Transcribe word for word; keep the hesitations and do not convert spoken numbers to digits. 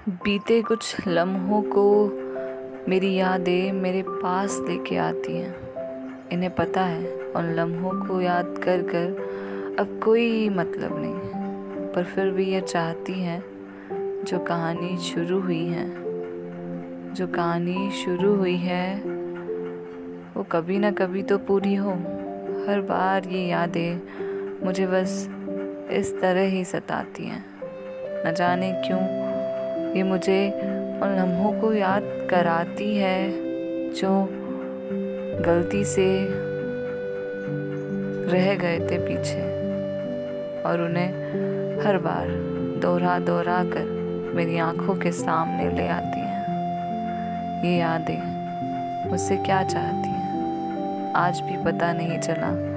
बीते कुछ लम्हों को मेरी यादें मेरे पास लेके आती हैं। इन्हें पता है उन लम्हों को याद कर कर अब कोई मतलब नहीं, पर फिर भी ये चाहती हैं जो कहानी शुरू हुई है जो कहानी शुरू हुई है वो कभी ना कभी तो पूरी हो। हर बार ये यादें मुझे बस इस तरह ही सताती हैं, न जाने क्यों ये मुझे उन लम्हों को याद कराती है जो गलती से रह गए थे पीछे, और उन्हें हर बार दोहरा दोहरा कर मेरी आंखों के सामने ले आती हैं। ये यादें मुझसे क्या चाहती हैं आज भी पता नहीं चला।